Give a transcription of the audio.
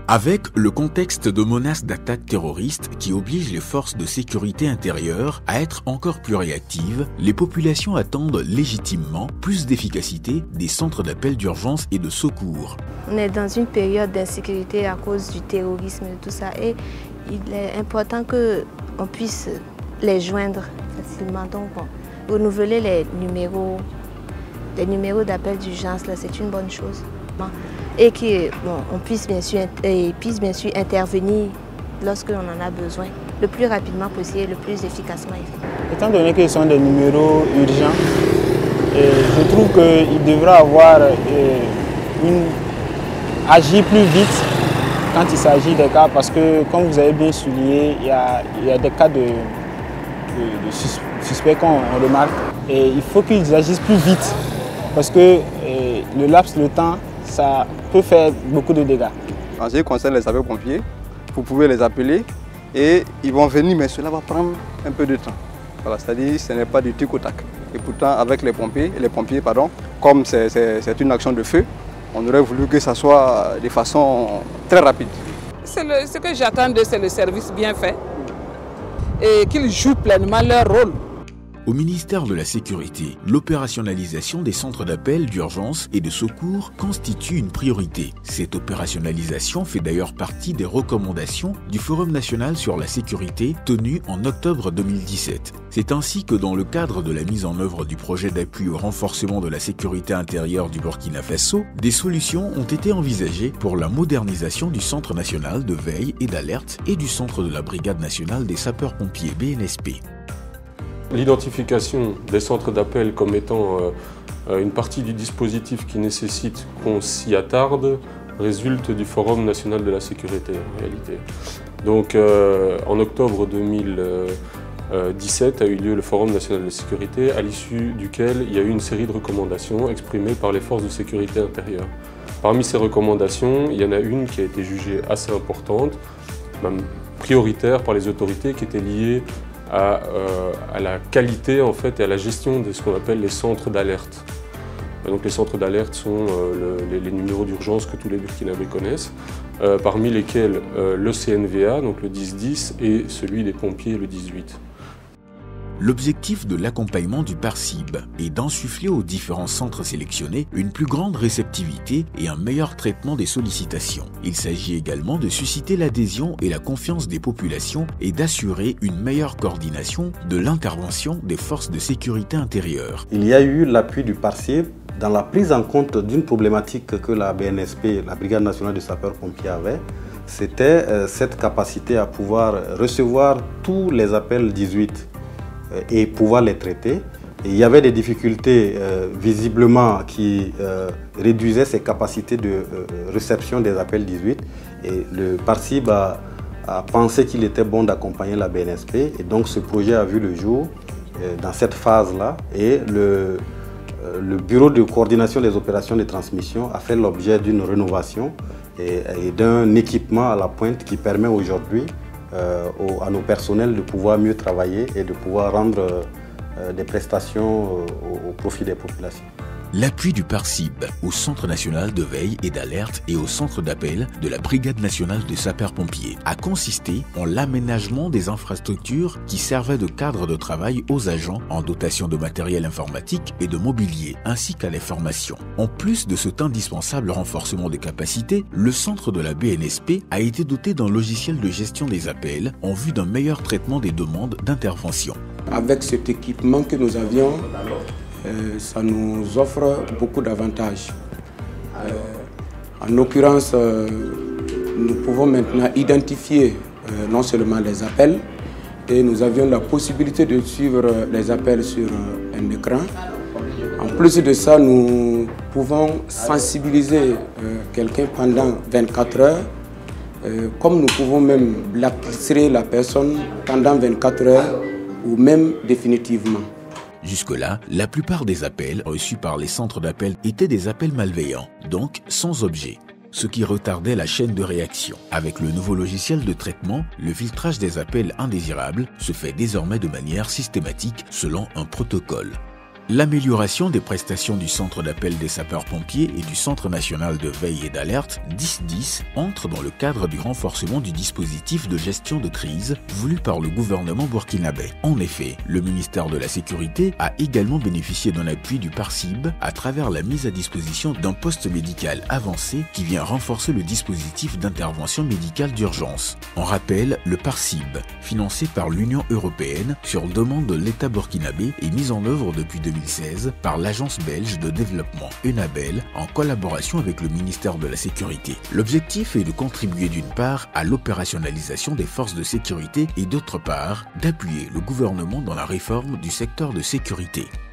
Avec le contexte de menace d'attaque terroriste qui oblige les forces de sécurité intérieure à être encore plus réactives, les populations attendent légitimement plus d'efficacité des centres d'appel d'urgence et de secours. On est dans une période d'insécurité à cause du terrorisme et tout ça, et il est important qu'on puisse les joindre facilement. Donc, renouveler les numéros d'appel d'urgence, c'est une bonne chose. Et qu'on puisse bien sûr intervenir lorsque l'on en a besoin, le plus rapidement possible et le plus efficacement. Étant donné que ce sont des numéros urgents, je trouve qu'il devrait agir plus vite quand il s'agit des cas, parce que, comme vous avez bien souligné, il y a des cas de suspects qu'on remarque, et il faut qu'ils agissent plus vite, parce que le laps de temps, ça peut faire beaucoup de dégâts. En ce qui concerne les sapeurs-pompiers, vous pouvez les appeler et ils vont venir, mais cela va prendre un peu de temps. Voilà, c'est-à-dire que ce n'est pas du tic au tac. Et pourtant, avec les pompiers, comme c'est une action de feu, on aurait voulu que ça soit de façon très rapide. Ce que j'attends d'eux, c'est le service bien fait et qu'ils jouent pleinement leur rôle. Au ministère de la Sécurité, l'opérationnalisation des centres d'appel d'urgence et de secours constitue une priorité. Cette opérationnalisation fait d'ailleurs partie des recommandations du Forum national sur la sécurité tenu en octobre 2017. C'est ainsi que dans le cadre de la mise en œuvre du projet d'appui au renforcement de la sécurité intérieure du Burkina Faso, des solutions ont été envisagées pour la modernisation du Centre national de veille et d'alerte et du Centre de la Brigade nationale des sapeurs-pompiers BNSP. L'identification des centres d'appel comme étant une partie du dispositif qui nécessite qu'on s'y attarde résulte du Forum national de la sécurité en réalité. Donc en octobre 2017 a eu lieu le Forum national de la sécurité, à l'issue duquel il y a eu une série de recommandations exprimées par les forces de sécurité intérieure. Parmi ces recommandations, il y en a une qui a été jugée assez importante, même prioritaire par les autorités, qui était liée à la qualité en fait, et à la gestion de ce qu'on appelle les centres d'alerte. Donc les centres d'alerte sont les numéros d'urgence que tous les Burkinabés connaissent, parmi lesquels le CNVA, donc le 1010, et celui des pompiers, le 18. L'objectif de l'accompagnement du PARCIB est d'insuffler aux différents centres sélectionnés une plus grande réceptivité et un meilleur traitement des sollicitations. Il s'agit également de susciter l'adhésion et la confiance des populations et d'assurer une meilleure coordination de l'intervention des forces de sécurité intérieure. Il y a eu l'appui du PARCIB dans la prise en compte d'une problématique que la BNSP, la Brigade nationale de sapeurs-pompiers, avait. C'était cette capacité à pouvoir recevoir tous les appels 18 et pouvoir les traiter. Et il y avait des difficultés visiblement qui réduisaient ces capacités de réception des appels 18. Et le PARCIB a pensé qu'il était bon d'accompagner la BNSP. Et donc ce projet a vu le jour dans cette phase-là. Et le bureau de coordination des opérations de transmission a fait l'objet d'une rénovation et d'un équipement à la pointe qui permet aujourd'hui à nos personnels de pouvoir mieux travailler et de pouvoir rendre des prestations au profit des populations. L'appui du PARCIB au Centre national de veille et d'alerte et au centre d'appel de la Brigade nationale de sapeurs-pompiers a consisté en l'aménagement des infrastructures qui servaient de cadre de travail aux agents en dotation de matériel informatique et de mobilier, ainsi qu'à les formations. En plus de cet indispensable renforcement des capacités, le centre de la BNSP a été doté d'un logiciel de gestion des appels en vue d'un meilleur traitement des demandes d'intervention. Avec cet équipement que nous avions, ça nous offre beaucoup d'avantages. En l'occurrence, nous pouvons maintenant identifier non seulement les appels, et nous avions la possibilité de suivre les appels sur un écran. En plus de ça, nous pouvons sensibiliser quelqu'un pendant 24 heures, comme nous pouvons même blacklister la personne pendant 24 heures ou même définitivement. Jusque-là, la plupart des appels reçus par les centres d'appel étaient des appels malveillants, donc sans objet, ce qui retardait la chaîne de réaction. Avec le nouveau logiciel de traitement, le filtrage des appels indésirables se fait désormais de manière systématique selon un protocole. L'amélioration des prestations du centre d'appel des sapeurs-pompiers et du Centre national de veille et d'alerte 10-10 entre dans le cadre du renforcement du dispositif de gestion de crise voulu par le gouvernement burkinabé. En effet, le ministère de la Sécurité a également bénéficié d'un appui du PARCIB à travers la mise à disposition d'un poste médical avancé qui vient renforcer le dispositif d'intervention médicale d'urgence. On rappelle, le PARCIB, financé par l'Union européenne sur demande de l'État burkinabé, est mis en œuvre depuis 2016 par l'Agence belge de développement ENABEL en collaboration avec le ministère de la Sécurité. L'objectif est de contribuer d'une part à l'opérationnalisation des forces de sécurité et d'autre part d'appuyer le gouvernement dans la réforme du secteur de sécurité.